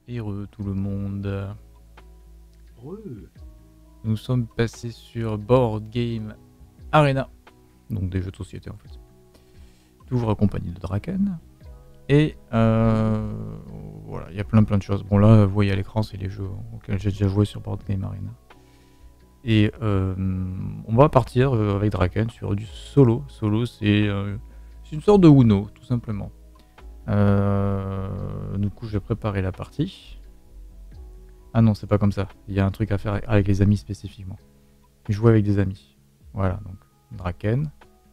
Heureux tout le monde. Heureux. Nous sommes passés sur Board Game Arena. Donc des jeux de société en fait. Toujours accompagné de Draken. Et voilà, il y a plein de choses. Bon là, vous voyez à l'écran, c'est les jeux auxquels j'ai déjà joué sur Board Game Arena. Et on va partir avec Draken sur du solo. Solo, c'est une sorte de Uno, tout simplement. Du coup, je vais préparer la partie. Ah non, c'est pas comme ça. Il y a un truc à faire avec les amis spécifiquement. Jouer avec des amis. Voilà, donc Draken.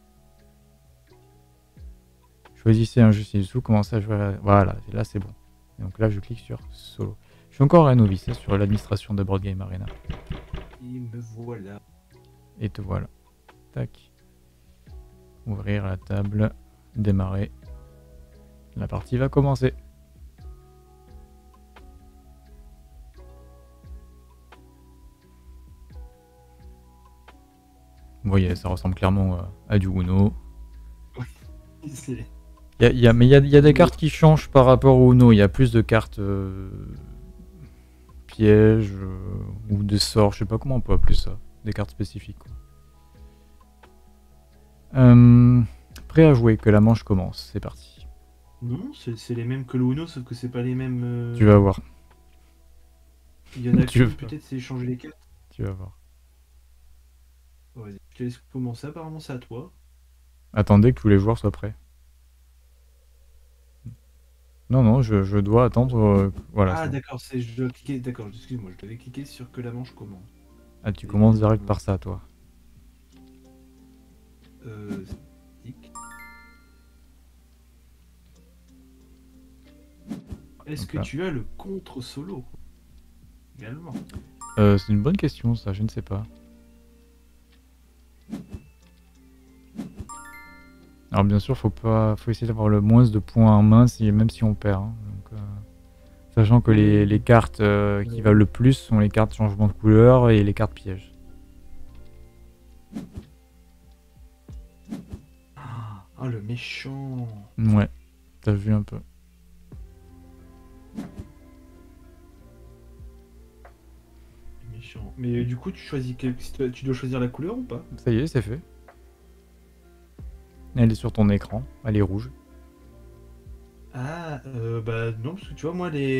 Choisissez un jeu ci-dessous, commencez à jouer à la... Voilà, là c'est bon. Donc là, je clique sur solo. Je suis encore un novice sur l'administration de Board Game Arena. Et me voilà. Et te voilà. Tac. Ouvrir la table. Démarrer. La partie va commencer. Vous voyez, ça ressemble clairement à du Uno. C'est... Mais il y a des cartes qui changent par rapport au Uno. Il y a plus de cartes pièges ou des sorts. Je sais pas comment on peut appeler ça. Des cartes spécifiques. Quoi. Prêt à jouer, que la manche commence. C'est parti. Non, c'est les mêmes que le Uno, sauf que c'est pas les mêmes. Tu vas voir. Il y en a Tu qu'une, vas- peut-être c'est échanger les cartes. Tu vas voir. Ouais, je te laisse commencer, apparemment c'est à toi. Attendez que tous les joueurs soient prêts. Non, je dois attendre. Voilà. Ah Bon. d'accord, je dois cliquer. D'accord, excuse-moi, je devais cliquer sur que la manche commence. Ah, tu commences direct par ça, toi. Tic. Est-ce Donc que là. tu as le contre-solo également? C'est une bonne question, ça. Je ne sais pas. Alors bien sûr, faut essayer d'avoir le moins de points en main, même si on perd. Hein. Donc, sachant que les cartes qui valent le plus sont les cartes changement de couleur et les cartes pièges. Ah, le méchant. Ouais, t'as vu un peu. Le méchant. Mais du coup, tu choisis tu dois choisir la couleur ou pas? Ça y est, c'est fait. Elle est sur ton écran, elle est rouge. Ah, bah non, parce que tu vois,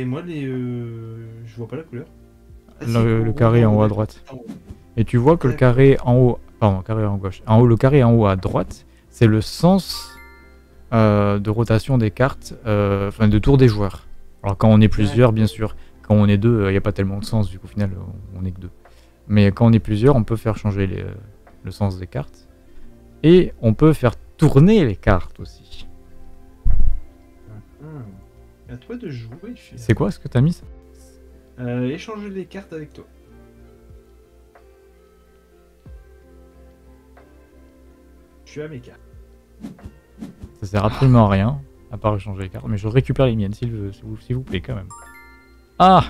je vois pas la couleur. Ah, si, Le carré en haut à droite. Et tu vois que le carré en haut, pardon, carré en gauche. En haut, le carré en haut à droite, c'est le sens de rotation des cartes, enfin de tour des joueurs. Alors quand on est plusieurs, bien sûr. Quand on est deux, il n'y a pas tellement de sens, du coup, au final, on est que deux. Mais quand on est plusieurs, on peut faire changer le sens des cartes. Et on peut faire tourner les cartes aussi. À toi de jouer. C'est quoi ce que t'as mis ça? Échanger les cartes avec toi. Tu as mes cartes. Ça sert absolument à rien, à part échanger les cartes. Mais je récupère les miennes, s'il vous plaît, quand même. Ah!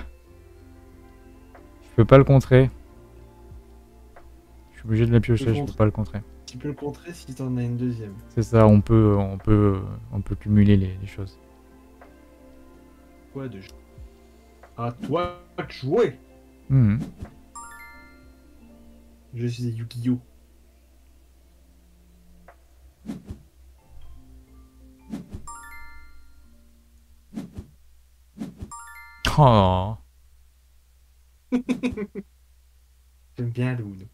Je peux pas le contrer. Je suis obligé de la piocher, je peux pas le contrer. Tu peux le contrer si t'en as une deuxième. C'est ça, on peut cumuler les choses. Quoi de jouer? À toi de jouer. Je suis Yu-Gi-Oh! Oh. J'aime bien le Uno.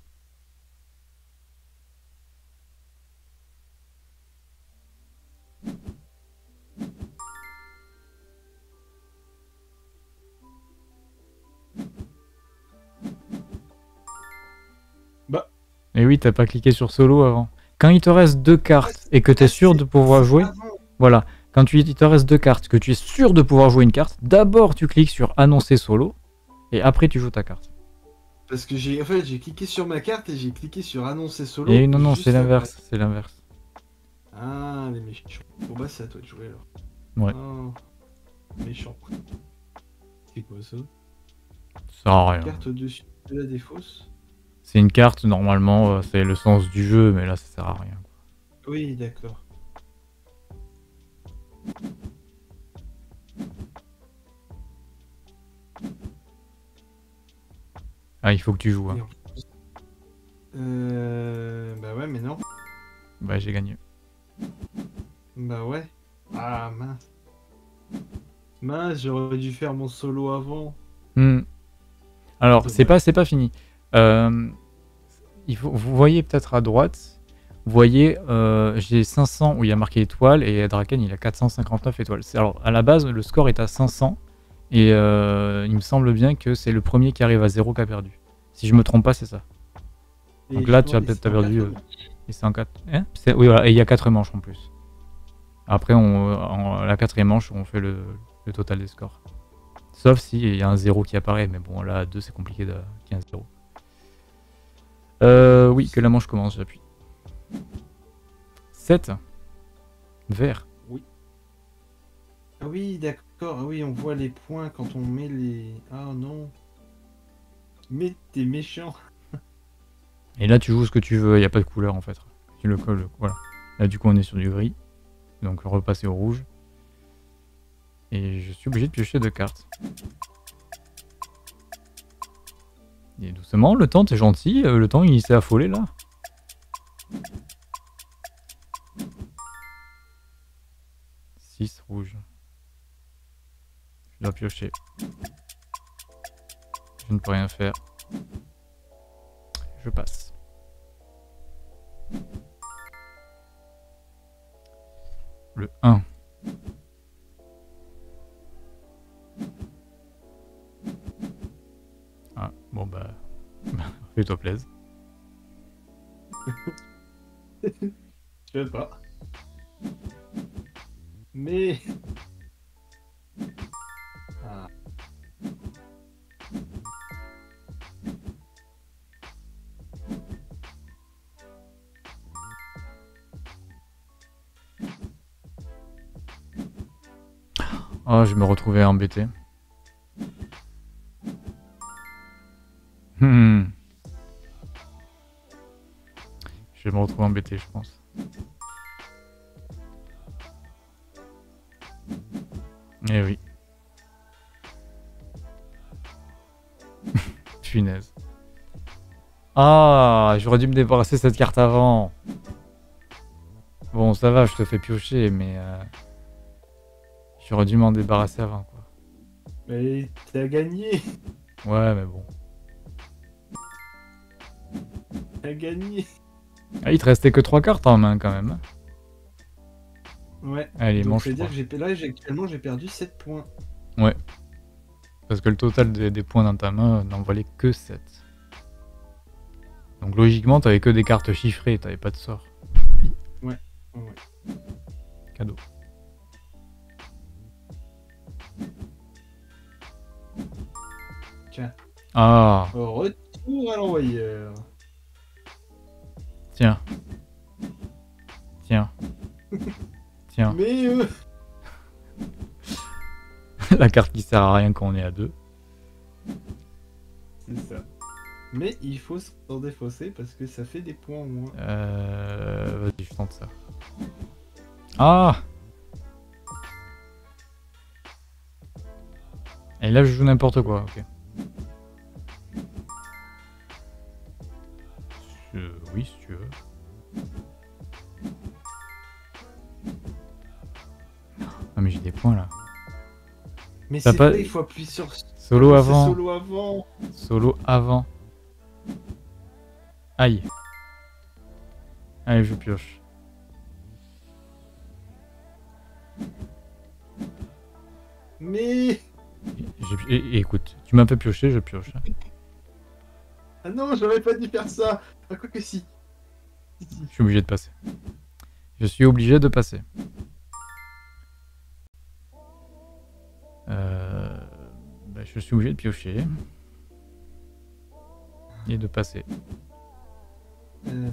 Bah. Et oui, t'as pas cliqué sur solo avant. Quand il te reste 2 cartes et que tu es sûr de pouvoir jouer, voilà. Quand il te reste 2 cartes, que tu es sûr de pouvoir jouer une carte, d'abord tu cliques sur annoncer solo et après tu joues ta carte. Parce que j'ai cliqué sur ma carte et j'ai cliqué sur annoncer solo. Et non, c'est l'inverse, c'est l'inverse. Ah, les méchants. Bon bah c'est à toi de jouer alors. Ouais. Oh, méchant. C'est quoi ça? Ça sert à rien. Carte au-dessus de la défausse. C'est une carte, normalement, c'est le sens du jeu, mais là ça sert à rien. Oui, d'accord. Ah, il faut que tu joues. Hein. Et en plus- Bah ouais, mais non. Bah, j'ai gagné. Bah ouais. Ah mince. Mince, j'aurais dû faire mon solo avant. Hmm. Alors, Dommage. c'est pas fini. Euh, vous voyez peut-être à droite, vous voyez, j'ai 500 où il y a marqué étoile et Draken il a 459 étoiles. Alors, à la base, le score est à 500 et il me semble bien que c'est le premier qui arrive à 0 qui a perdu. Si je me trompe pas, c'est ça. Donc là, tu as peut-être perdu. Et c'est en 4. Hein, oui, voilà, et il y a 4 manches en plus. Après, la quatrième manche, on fait le total des scores. Sauf s'il y a un 0 qui apparaît, mais bon, là, à 2, c'est compliqué qu'il y ait un 0. Oui, que la manche commence, j'appuie. 7. Vert. Oui. Ah oui, d'accord. Ah oui, on voit les points quand on met les... Ah non. Mais t'es méchant. Et là, tu joues ce que tu veux, il n'y a pas de couleur en fait. Tu le colles, voilà. Là, du coup, on est sur du gris. Donc, repasser au rouge. Et je suis obligé de piocher 2 cartes. Et doucement, le temps, t'es gentil. Le temps, il s'est affolé là. Six rouge. Je dois piocher. Je ne peux rien faire. Je passe. Le 1. Ah, bon bah... Fais-toi plaisir. Je sais pas. Mais... Ah. Oh, je me retrouvais embêté. Je vais me retrouver embêté, je pense. Eh oui. Punaise. Ah, j'aurais dû me débarrasser de cette carte avant. Bon, ça va, je te fais piocher, mais... j'aurais dû m'en débarrasser avant, quoi. Mais t'as gagné. Ouais, mais bon. T'as gagné. Ah, il te restait que 3 cartes en main, quand même. Ouais. Allez, Donc mange ça veut dire 3. que actuellement j'ai perdu 7 points. Ouais. Parce que le total des points dans ta main n'en valait que 7. Donc logiquement, t'avais que des cartes chiffrées, t'avais pas de sort. Ouais. Cadeau. Tiens. Ah, Au retour à l'envoyeur. tiens. Tiens. Tiens. Mais La carte qui sert à rien quand on est à 2. c'est ça. Mais il faut s'en défausser parce que ça fait des points au moins. Vas-y, je tente ça. Ah! Et là, je joue n'importe quoi, ok. Oui, si tu veux. Ah, mais j'ai des points là. Mais T'as c'est pas- pas... il faut appuyer sur... Solo C'est avant. solo avant. Solo avant. Aïe. Allez, je pioche. Mais... Écoute, tu m'as fait piocher, je pioche. Ah non, j'aurais pas dû faire ça. Ah, quoi que si. Je suis obligé de passer. Je suis obligé de passer. Bah, je suis obligé de piocher. Et de passer. Non.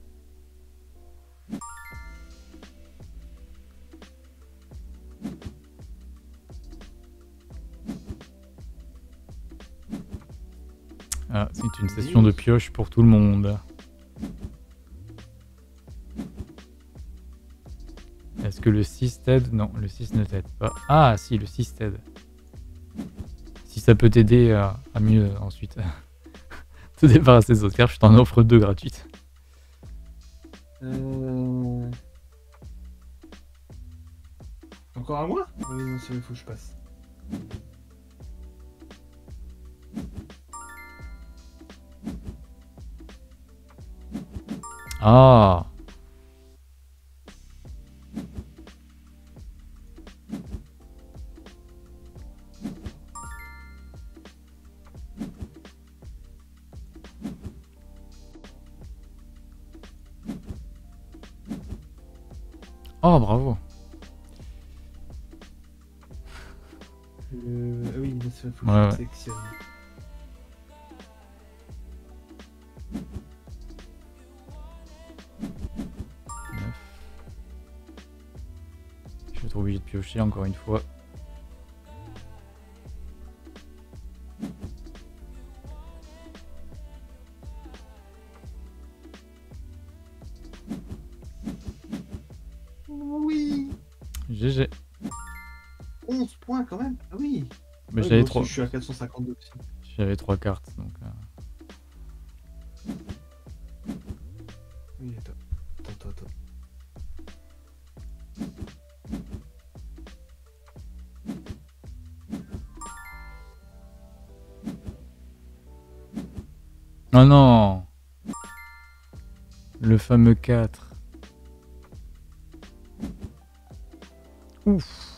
Ah, c'est une session de pioche pour tout le monde. Est-ce que le 6 t'aide? Non, le 6 ne t'aide pas. Ah, si, le 6 t'aide. Si ça peut t'aider à mieux ensuite. te débarrasser des autres cartes, je t'en offre 2 gratuites. Encore à moi? Oui, non, c'est il faut que je passe. Ah. Oh, bravo. Oui, il faut que Ouais, je ouais. sélectionne. Je vais être obligé de piocher encore une fois. Oui, GG. 11 points quand même. Ah oui. Mais Ouais, j'avais moi aussi, 3. je suis à 452 aussi. J'avais 3 cartes donc. Oui, attends. Oh non. Le fameux 4. Ouf.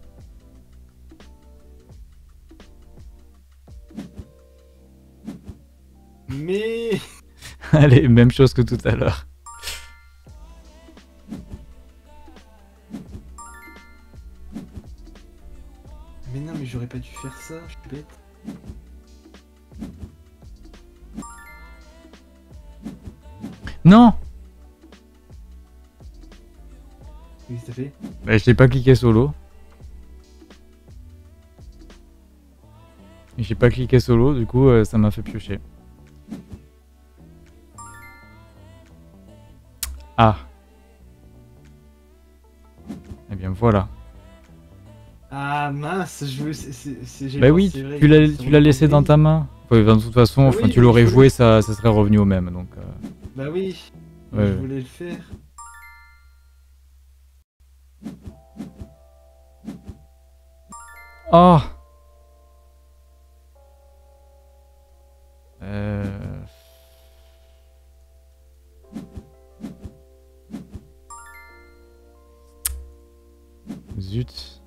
Mais Allez, même chose que tout à l'heure. non, mais j'aurais pas dû faire ça, je suis bête. Non. Qu'est-ce que t'as fait? Bah, j'ai pas cliqué solo. J'ai pas cliqué solo, du coup ça m'a fait piocher. Ah. Eh bien voilà. Ah mince, j'ai Bah oui, pensé, vrai, tu l'as laissé dans ta main. Ouais, de toute façon, Bah enfin, oui, tu mais l'aurais je joué, voulais- ça serait revenu au même. Donc, Bah oui, ouais, je ouais. voulais le faire. Oh. Euh... Zut.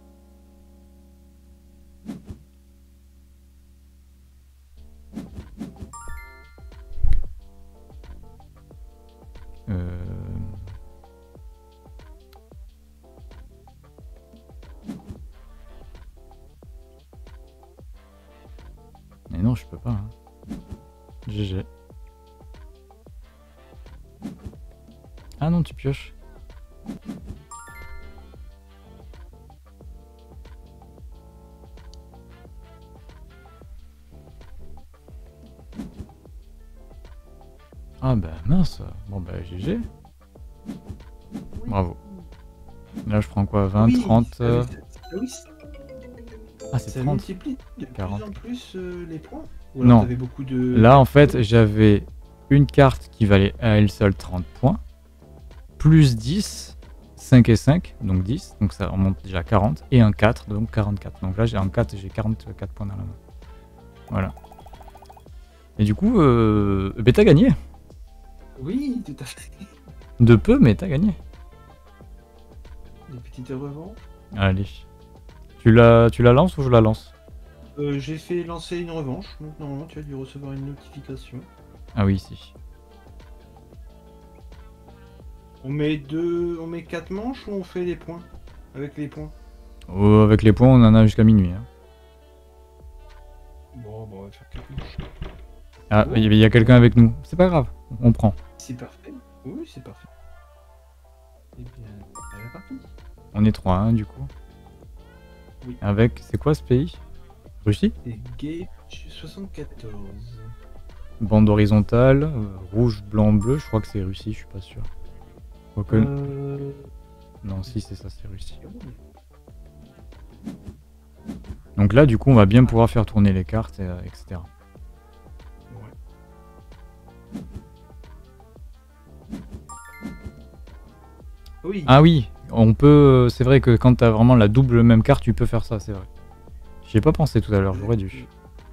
Mais non, je peux pas. Hein. GG. Ah non, tu pioches. Ah bah mince. Bon bah GG. Bravo. Là, je prends quoi? 20, Oui, 30 oui, Ah, c'est ça 30. multiplie de 40. plus en plus les points. Ou alors Non. t'avais beaucoup de... Là, en fait, j'avais une carte qui valait à elle seule 30 points. Plus 10, 5 et 5, donc 10. Donc ça remonte déjà à 40. Et un 4, donc 44. Donc là, j'ai un 4 et j'ai 44 points dans la main. Voilà. Et du coup, bah, t'as gagné. Oui, tout à fait. De peu, mais t'as gagné. Des petites revanches. Allez. Tu la lances ou je la lance? J'ai fait lancer une revanche, donc normalement tu as dû recevoir une notification. Ah oui, si. On met 4 manches ou on fait les points? Avec les points. Oh, avec les points, on en a jusqu'à minuit. Hein. Bon, on va faire 4 manches. Ah, il y a quelqu'un avec nous. C'est pas grave, on prend. C'est parfait. Oui, c'est parfait. Eh bien, à la partie. On est 3, hein, du coup. Oui. Avec, c'est quoi ce pays? Russie? C'est Gage 74. Bande horizontale, rouge, blanc, bleu. Je crois que c'est Russie, je suis pas sûr. Quoique... Non, si, c'est ça, c'est Russie. Donc là, du coup, on va bien pouvoir faire tourner les cartes, etc. Ouais. Oui. Ah oui, on peut. C'est vrai que quand t'as vraiment la double même carte, tu peux faire ça, c'est vrai. J'y ai pas pensé tout à l'heure, j'aurais dû.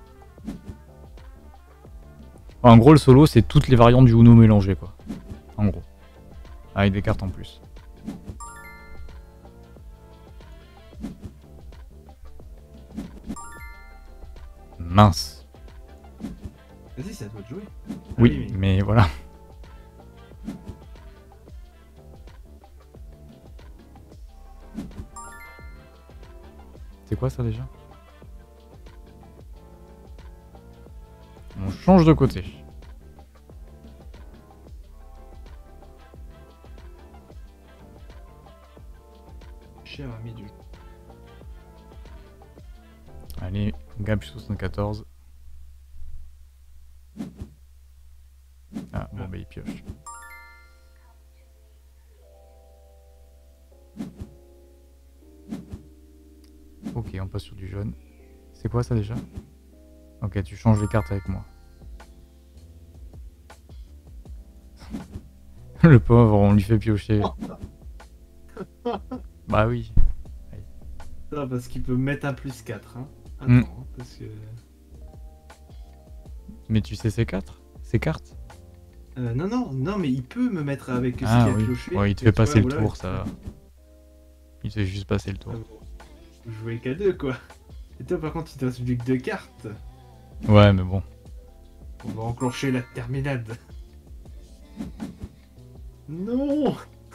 En gros, le solo, c'est toutes les variantes du Uno mélangées, quoi. En gros. Avec des cartes en plus. Mince. Vas-y, c'est à toi de jouer. Oui, mais voilà. C'est quoi ça déjà? On change de côté. Cher ami du. Allez, Gab 74. Ah, bon, bah il pioche. Ok, on passe sur du jaune. C'est quoi ça déjà? Ok, tu changes les cartes avec moi. Le pauvre, on lui fait piocher. Bah oui. Non, parce qu'il peut mettre un plus 4. Hein. Attends, Mm. parce que. Mais tu sais ces cartes? Ces cartes? Non, non, non, mais il peut me mettre avec ce Ah qu'il a oui. cloché. Ouais, il te Et fait tu passer vois, le voilà, tour, ça. Il te fait juste passer le tour. Vous jouez qu'à 2, quoi. Et toi, par contre, il te reste plus que 2 cartes. Ouais, mais bon. On va enclencher la terminade. Non.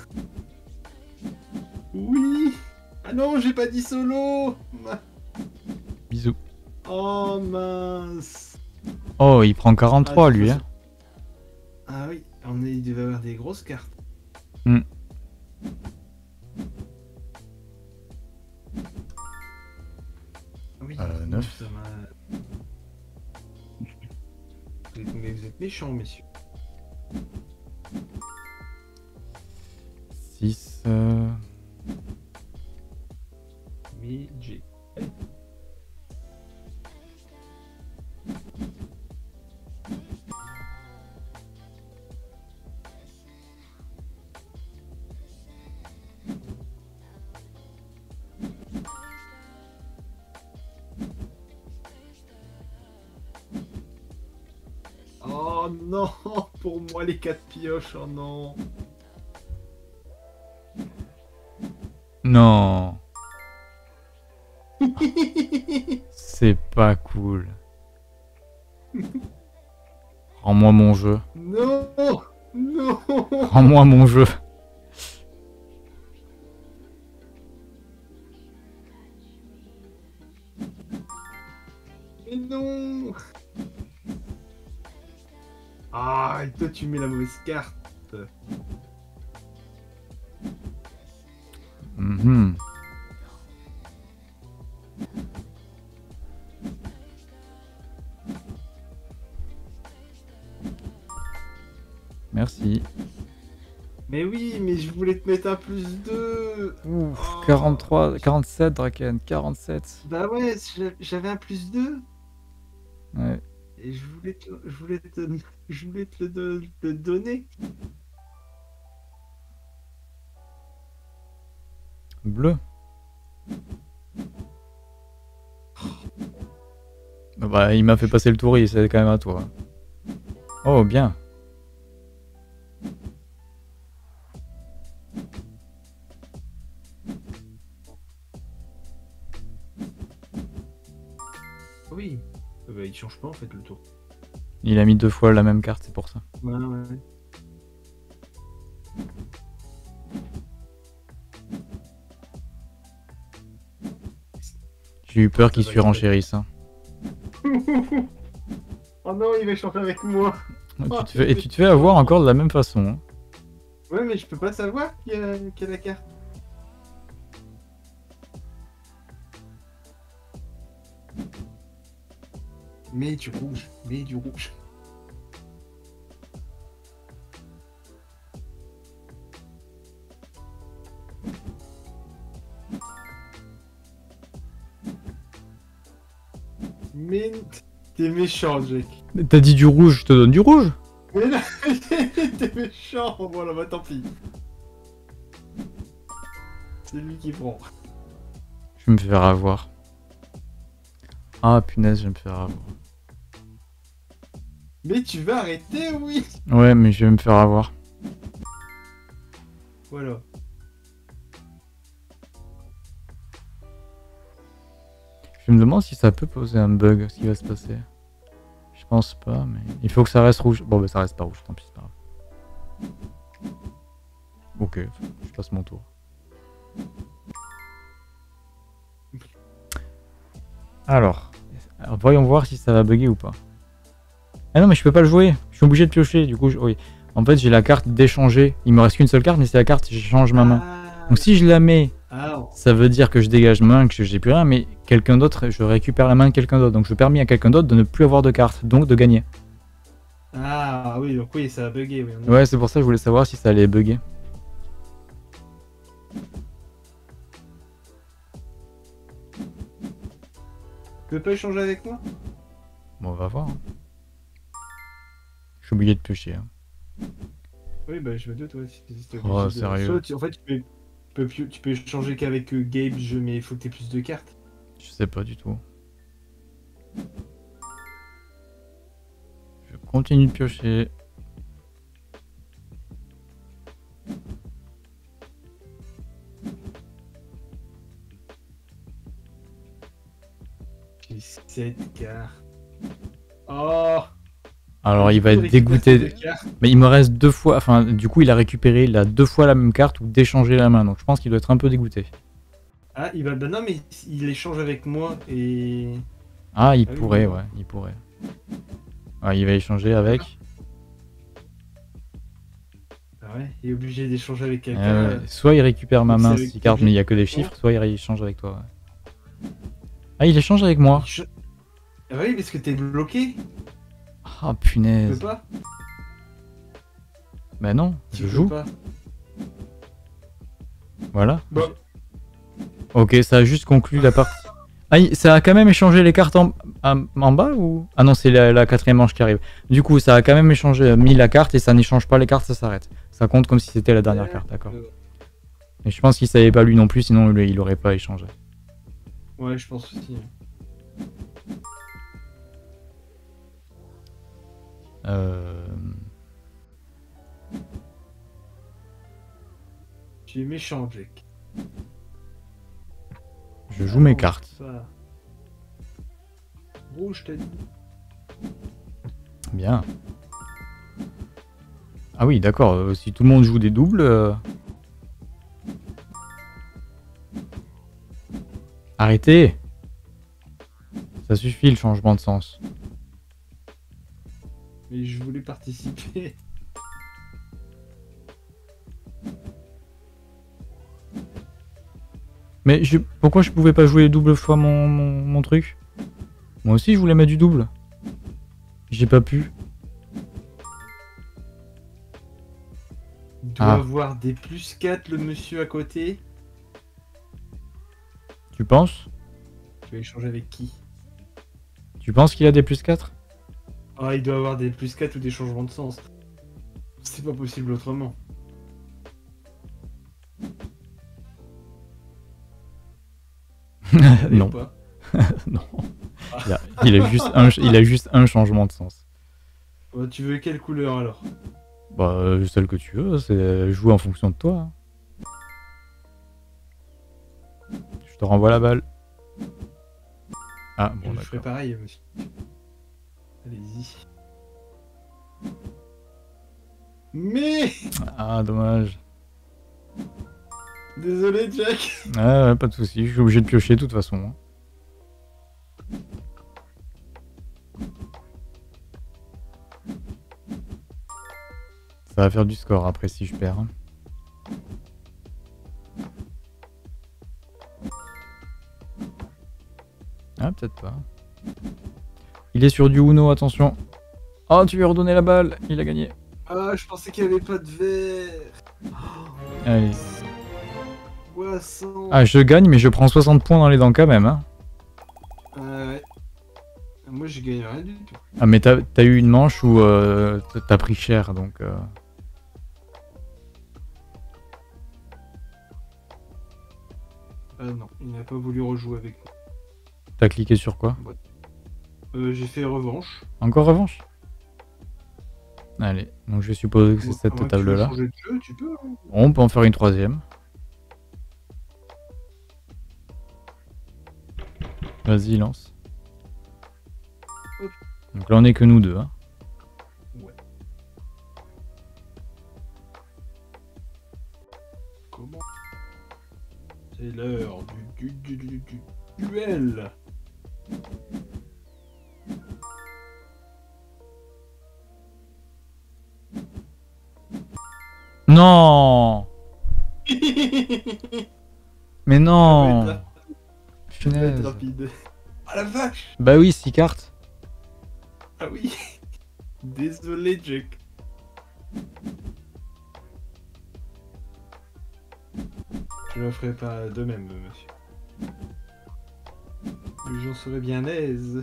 Oui. Ah non, j'ai pas dit solo. Bisous. Oh mince. Oh, il prend 43 Ah, lui, hein. Ah oui, il devait avoir des grosses cartes. Mm. Oui, 9. ça m'a- Mais vous êtes méchants, messieurs. 6. Mais j'ai. Oh non, pour moi les 4 pioches, oh non. Non. C'est pas cool. Rends-moi mon jeu. Non, non. Rends-moi mon jeu. Mais non. Ah, et toi tu mets la mauvaise carte. Mhm. Merci. Mais oui, mais je voulais te mettre un plus 2. Ouf, 43, 47 Draken, 47. Bah ouais, j'avais un plus 2. Ouais. Et je voulais te donner. Bleu. Bah, il m'a fait passer le tour, c'est quand même à toi. Oh, bien. Oui. Bah, il change pas en fait le tour. Il a mis 2 fois la même carte, c'est pour ça. Ouais, ouais. J'ai eu peur qu'il surenchérisse. Hein. Oh non, il va échanger avec moi. Et tu te fais avoir encore de la même façon. Hein. Ouais, mais je peux pas savoir qui a la carte. Mets du rouge, mets du rouge. Mais t'es méchant, Jake. T'as dit du rouge, je te donne du rouge. Mais là, t'es méchant. Voilà, bah tant pis. C'est lui qui prend. Je vais me faire avoir. Ah punaise, je vais me faire avoir. Mais tu vas arrêter, oui. Ouais, mais je vais me faire avoir. Voilà. Je me demande si ça peut poser un bug, ce qui va se passer. Je pense pas, mais il faut que ça reste rouge. Bon, bah ça reste pas rouge, tant pis, c'est pas grave. Ok, je passe mon tour. Alors, voyons voir si ça va bugger ou pas. Ah non, mais je peux pas le jouer. Je suis obligé de piocher, du coup, oui. En fait, j'ai la carte d'échanger. Il me reste qu'une seule carte, mais c'est la carte j'échange ma main. Donc si je la mets, ça veut dire que je dégage ma main, que j'ai plus rien, mais quelqu'un d'autre, je récupère la main de quelqu'un d'autre. Donc je permets à quelqu'un d'autre de ne plus avoir de carte, donc de gagner. Ah oui, donc oui, ça a bugué. Oui, Ouais, c'est pour ça que je voulais savoir si ça allait bugger. Tu peux pas échanger avec moi? Bon, on va voir. Hein. Je suis obligé de piocher. Hein. Oui, bah je me doute, ouais. Oh, sérieux. Soit, en fait, tu peux échanger qu'avec Gabe, mais il faut que tu aies plus de cartes. Je sais pas du tout. Je continue de piocher. J'ai 7 cartes. Oh! Alors il va être dégoûté. Mais il me reste 2 fois. Enfin, du coup, il a récupéré. Il a 2 fois la même carte ou d'échanger la main. Donc je pense qu'il doit être un peu dégoûté. Ah, il va. Bah non, mais il échange avec moi et. Ah, il pourrait, ouais, il pourrait. Ah, il va échanger avec. Ah ouais, il est obligé d'échanger avec quelqu'un. Soit il récupère ma main, 6 cartes, mais il n'y a que des chiffres, soit il échange avec toi. Ouais. Ah, il échange avec moi. Ah oui, parce que t'es bloqué. Ah, punaise. Tu peux pas? Bah non, je joue. Pas. Voilà. Bon. Ok, ça a juste conclu la partie. Ah, ça a quand même échangé les cartes en bas ou... Ah non, c'est la quatrième manche qui arrive. Du coup, ça a quand même échangé, mis la carte et ça n'échange pas les cartes, ça s'arrête. Ça compte comme si c'était la dernière carte, d'accord. Mais je pense qu'il savait pas lui non plus, sinon il aurait pas échangé. Ouais, je pense aussi. Tu es méchant, Jack. Je joue mes cartes. Ça. Rouge, t'as dit. Bien. Ah oui, d'accord. Si tout le monde joue des doubles... Arrêtez! Ça suffit le changement de sens. Mais je voulais participer. Mais pourquoi je pouvais pas jouer double fois mon truc? Moi aussi je voulais mettre du double. J'ai pas pu. Il doit avoir des plus 4 le monsieur à côté. Tu penses? Tu vas échanger avec qui? Tu penses qu'il a des plus 4? Ah, il doit avoir des plus 4 ou des changements de sens. C'est pas possible autrement. Non. Non. Il a juste un changement de sens. Bah, tu veux quelle couleur alors? Bah, celle que tu veux, c'est jouer en fonction de toi. Je te renvoie la balle. Ah, bon, je ferai pareil, monsieur. Allez-y. Mais... Ah, dommage. Désolé, Jack. Ouais, pas de soucis, je suis obligé de piocher de toute façon. Ça va faire du score après si je perds. Ah, peut-être pas. Il est sur du Uno, attention. Oh, tu lui as redonné la balle, il a gagné. Ah, je pensais qu'il n'y avait pas de verre. Allez. 60. Ah, je gagne, mais je prends 60 points dans les dents quand même. Hein. Ouais. Moi, je gagne rien du tout. Ah, mais t'as eu une manche où t'as pris cher, donc... non, il n'a pas voulu rejouer avec moi. T'as cliqué sur quoi? J'ai fait revanche. Encore revanche? Allez, donc je vais supposer que c'est cette Tu veux table-là. changer de jeu, tu peux. Hein. On peut en faire une troisième. Vas-y, lance. Hop. Donc là, on est que nous deux. Hein. Ouais. Comment? C'est l'heure du duel. Non. Mais non. Ça va être Punaise. rapide. Ah la vache! Bah oui, 6 cartes. Ah oui! Désolé, Jack. Je ne ferai pas de même, monsieur. J'en serais bien aise.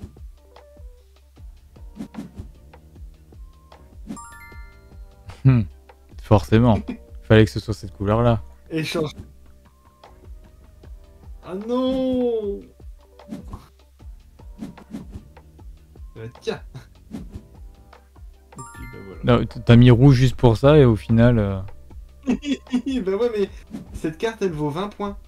Forcément. Fallait que ce soit cette couleur-là. Échange. Ah non! Tiens! Et puis bah voilà. Non, t'as mis rouge juste pour ça et au final... Bah ouais, mais cette carte elle vaut 20 points.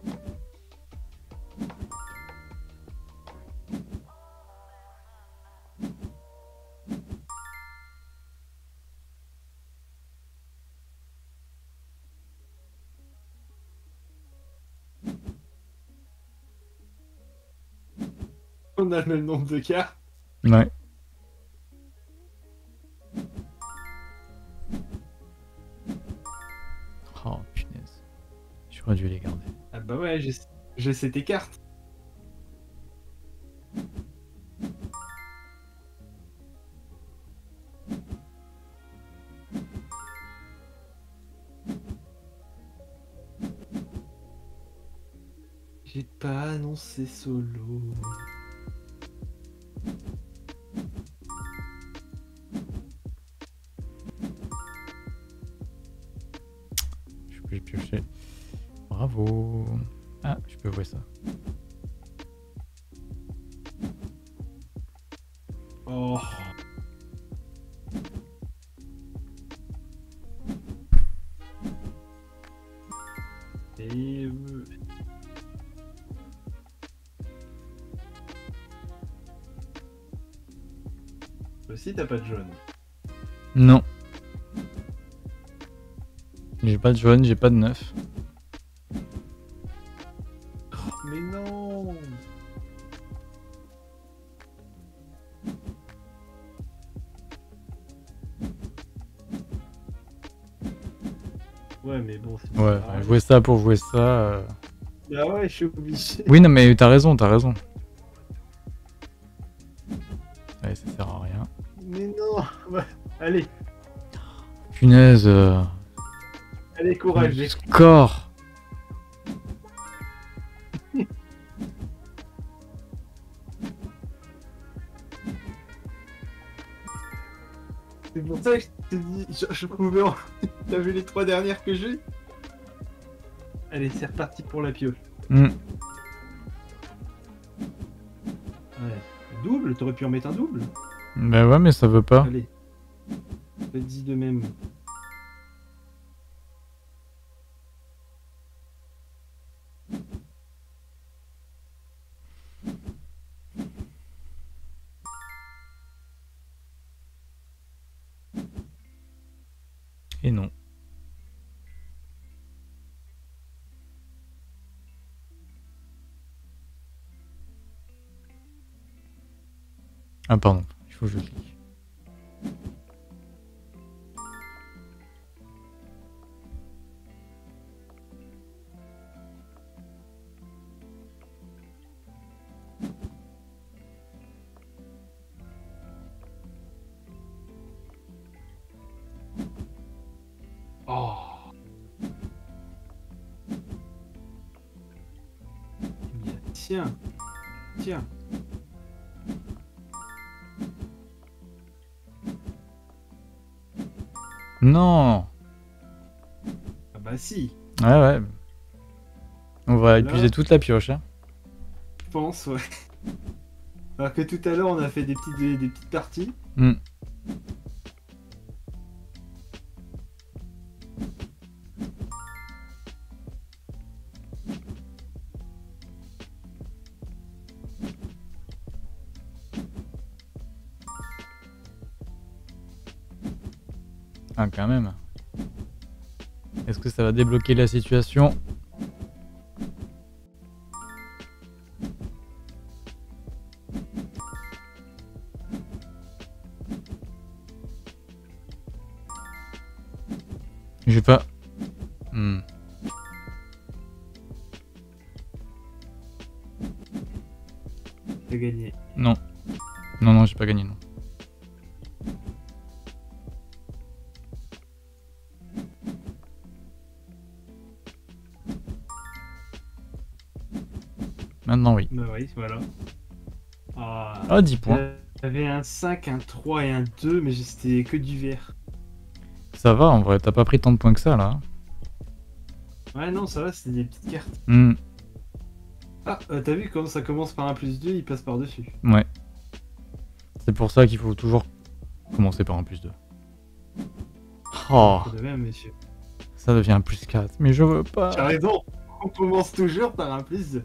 On a le même nombre de cartes. Ouais. Oh punaise. J'aurais dû les garder. Ah bah ouais, j'ai ces cartes. J'ai pas annoncé solo. Je peux piocher. Bravo. Ah, je peux voir ça. Oh. Et... Aussi, t'as pas de jaune. Non. J'ai pas de jaune, j'ai pas de neuf. Mais non! Ouais, mais bon, c'est Ouais, enfin, jouer ça pour jouer ça. Bah ouais, je suis obligé. Oui, non, mais t'as raison, t'as raison. Ouais, ça sert à rien. Mais non! Bah, allez, Punaise. allez, courage. Le score. C'est pour ça que je t'ai dit, je pouvais en... T'as vu les 3 dernières que j'ai? Allez, c'est reparti pour la pioche. Mm. Ouais. Double? T'aurais pu en mettre un double? Bah ouais, mais ça veut pas. Allez. Faites-y de même. Et non. Ah pardon, il faut que je clique. Oh. Bien, tiens. Tiens. Non. Ah bah si. Ouais, ouais. On va Là, épuiser toute la pioche. Hein. je pense, ouais. Alors que tout à l'heure, on a fait des petites parties. Hmm. Ah, quand même. Est-ce que ça va débloquer la situation? Je vais pas... Hmm. T'as gagné. Non. Non, non, j'ai pas gagné, non. Maintenant, oui. Bah oui, voilà. Ah, Ah, 10 points. J'avais un 5, un 3 et un 2, mais c'était que du vert. Ça va, en vrai, t'as pas pris tant de points que ça, là. Ouais, non, ça va, c'était des petites cartes. Hmm. Ah, t'as vu quand ça commence par un +2, il passe par-dessus. Ouais. C'est pour ça qu'il faut toujours commencer par un +2. Oh, De même, monsieur. ça devient un +4. Mais je veux pas. T'as raison, on commence toujours par un +2.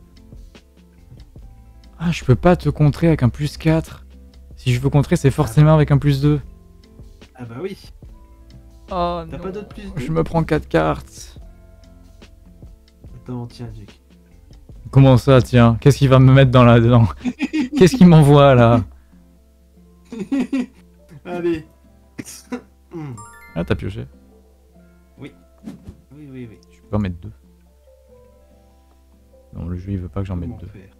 Ah, je peux pas te contrer avec un +4. Si je veux contrer, c'est forcément avec un +2. Ah bah oui. Oh, T'as pas d'autres +2? Je me prends 4 cartes. Attends, tiens, Jake. Comment ça, tiens? Qu'est-ce qu'il va me mettre dans là-dedans? Qu'est-ce qu'il m'envoie, là? Allez. Ah, t'as pioché. Oui. Oui, oui, oui. Je peux pas en mettre 2. Non, le jeu, il veut pas que j'en mette Comment 2. faire?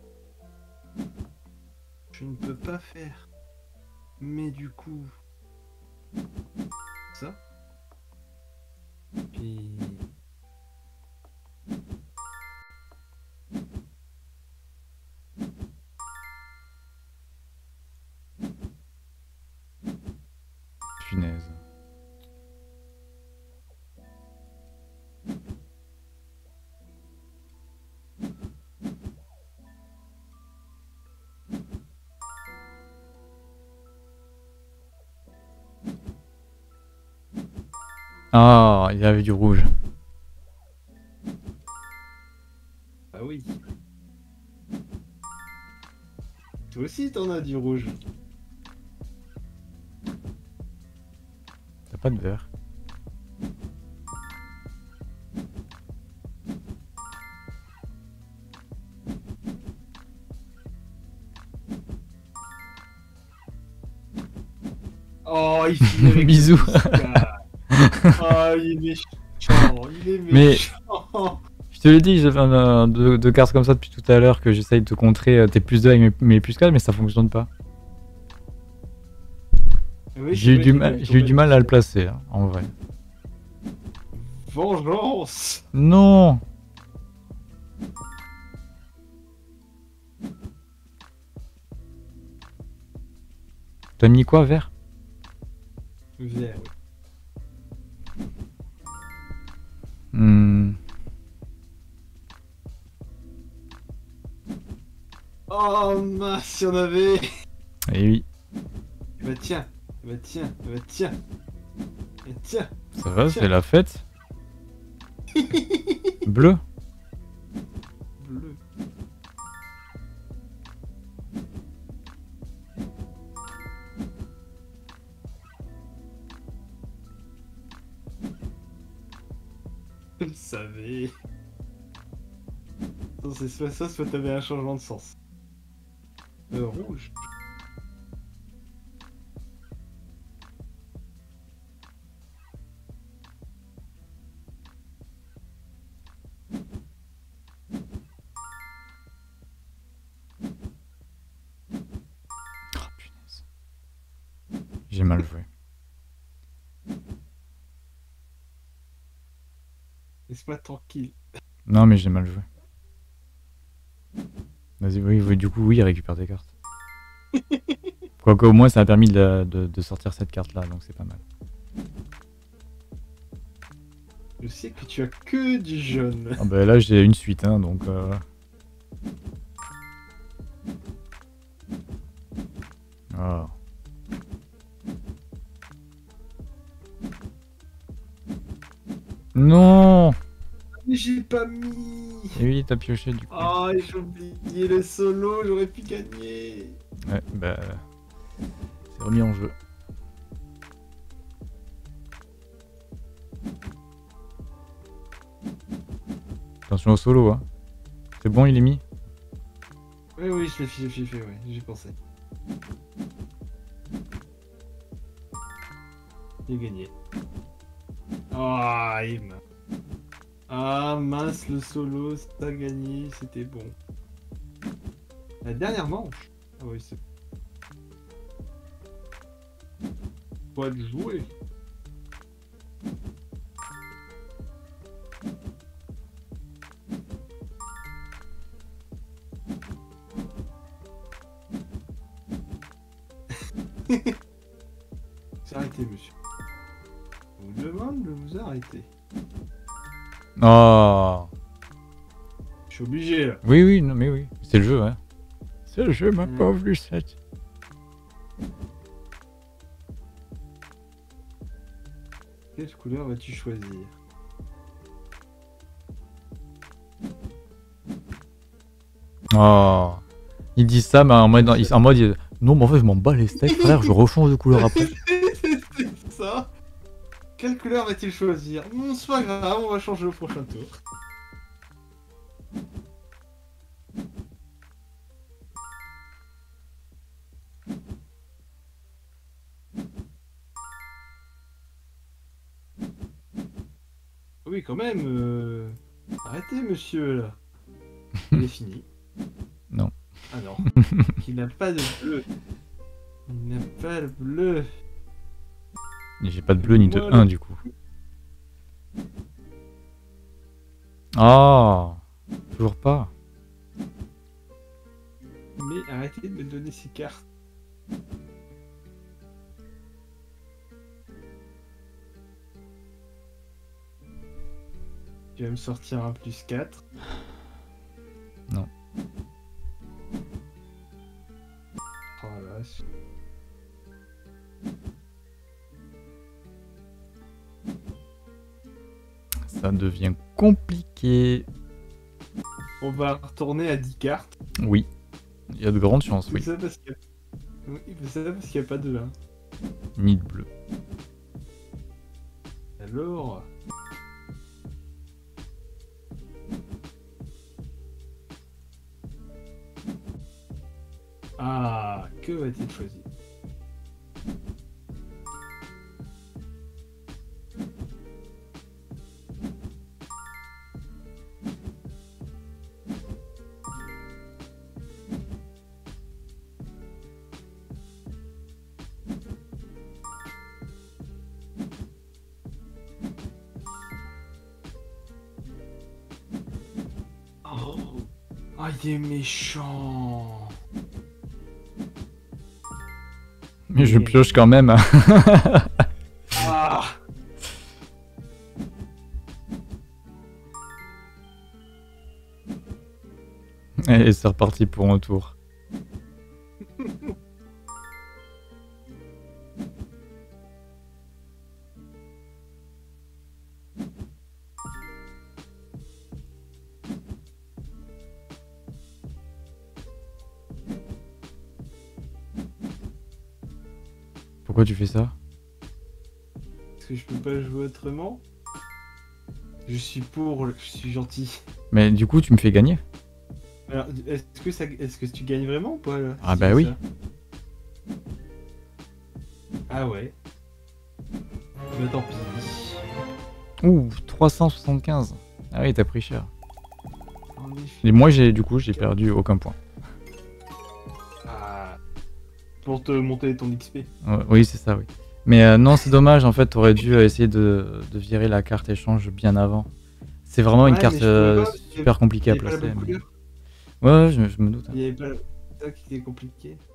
Je ne peux pas faire. Mais du coup... Ça. Puis... Punaise. Ah, il y avait du rouge. Ah oui. Toi aussi t'en as du rouge. T'as pas de vert. Oh, il finit avec Bisous. Oh, il est méchant. Il est Mais- méchant. Je te l'ai dit, j'ai fait deux cartes comme ça depuis tout à l'heure que j'essaye de te contrer tes +2 avec mes +4, mais ça fonctionne pas. Oui, J'ai eu c'est du vrai mal, qu'il j'ai eu du mal à le tomber placer, hein, en vrai. dessus. Vengeance. Non! T'as mis quoi, vert? Vert, oui. Hmm. Oh mince, si on avait... Eh oui, Bah tiens, bah tiens, bah tiens. Et tiens. ça va, c'est la fête. Bleu? Bleu. Je le savais. Non, c'est soit ça, soit t'avais un changement de sens. Rouge. Oh punaise. J'ai mal joué. Laisse-moi tranquille. Non, mais j'ai mal joué. Vas-y, oui, oui, du coup, oui, récupère tes cartes. Quoique, au moins, ça a permis de sortir cette carte-là, donc c'est pas mal. Je sais que tu as que du jaune. Ah bah là j'ai une suite, hein, donc... Ah. Non. Mais j'ai pas mis. Et oui, t'as pioché du coup. Oh, j'ai oublié le solo, j'aurais pu gagner. Ouais, bah... C'est remis en jeu. Attention au solo, hein. C'est bon, il est mis? Oui, oui, je l'ai fait, ouais, j'ai pensé. J'ai gagné. Ah, ah mince, le solo, t'as gagné, c'était bon. La dernière manche. Ah oui, c'est... Pas de jouer. C'est arrêté, monsieur. On vous demande de vous arrêter. Oh. Je suis obligé, là. Oui, oui, non, mais oui. C'est le jeu, hein. C'est le jeu, ma pauvre Lucette. Quelle couleur vas-tu choisir? Oh. Il dit ça, mais en mode, non, mais en fait, je m'en bats les steaks, frère, je rechange de couleur après. C'est ça. Quelle couleur va-t-il choisir? Bon, c'est pas grave, on va changer au prochain tour. Oui, quand même. Arrêtez, monsieur, là. Il est fini. Non. Ah non. Il n'a pas de bleu. Il n'a pas de bleu. J'ai pas de bleu ni de Voilà. 1 du coup. Oh. Toujours pas. Mais arrêtez de me donner ces cartes. Tu vas me sortir un +4. Non. Oh la vache. Ça devient compliqué. On va retourner à 10 cartes. Oui. Il y a de grandes chances, C'est oui. ça parce qu'il n'y a pas de 1. Ni de bleu. Alors... Ah, que va-t-il choisir? Oh, ah, il est méchant. Mais je pioche quand même. Ah. Et c'est reparti pour un tour. Pourquoi tu fais ça? Est-ce que je peux pas jouer autrement? Je suis gentil. Mais du coup, tu me fais gagner. Alors, est-ce que tu gagnes vraiment ou pas là, Ah si bah tu oui. fais ça? Ah ouais. Bah tant pis. Ouh, 375. Ah oui, t'as pris cher. En effet. Et moi, j'ai perdu aucun point. Ah. Pour te monter ton XP. Oui, c'est ça, oui. Mais non, c'est dommage, en fait, t'aurais dû essayer de virer la carte échange bien avant. C'est vraiment une Ouais, carte mais je pouvais pas, super compliquée à il y avait pas la placer. bonne Mais... couleur. Ouais, je me doute. Il y avait pas ça qui était compliqué.